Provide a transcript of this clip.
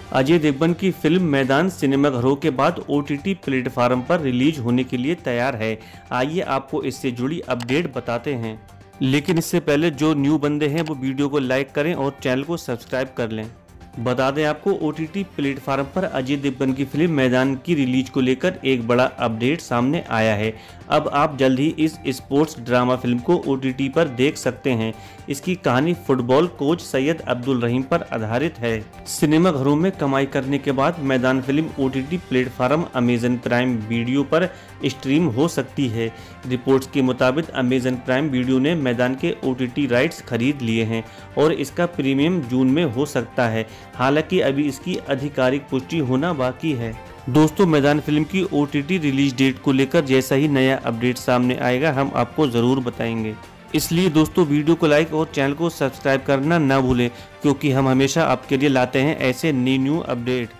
अजय देवगन की फिल्म मैदान सिनेमाघरों के बाद OTT प्लेटफार्म पर रिलीज होने के लिए तैयार है। आइए आपको इससे जुड़ी अपडेट बताते हैं, लेकिन इससे पहले जो न्यू बंदे हैं वो वीडियो को लाइक करें और चैनल को सब्सक्राइब कर लें। बता दें आपको, OTT प्लेटफार्म पर अजय देवगन की फिल्म मैदान की रिलीज को लेकर एक बड़ा अपडेट सामने आया है। अब आप जल्द ही इस स्पोर्ट्स ड्रामा फिल्म को OTT पर देख सकते हैं। इसकी कहानी फुटबॉल कोच सैयद अब्दुल रहीम पर आधारित है। सिनेमा घरों में कमाई करने के बाद Maidaan film OTT platform Amazon Prime Video पर स्ट्रीम हो सकती है। रिपोर्ट्स के मुताबिक अमेजन प्राइम वीडियो ने मैदान के OTT राइट्स खरीद लिए हैं और इसका प्रीमियम जून में हो सकता है। हालांकि अभी इसकी आधिकारिक पुष्टि होना बाकी है। दोस्तों, मैदान फिल्म की OTT रिलीज डेट को लेकर जैसा ही नया अपडेट सामने आएगा हम आपको ज़रूर बताएंगे। इसलिए दोस्तों, वीडियो को लाइक और चैनल को सब्सक्राइब करना ना भूलें, क्योंकि हम हमेशा आपके लिए लाते हैं ऐसे न्यू अपडेट।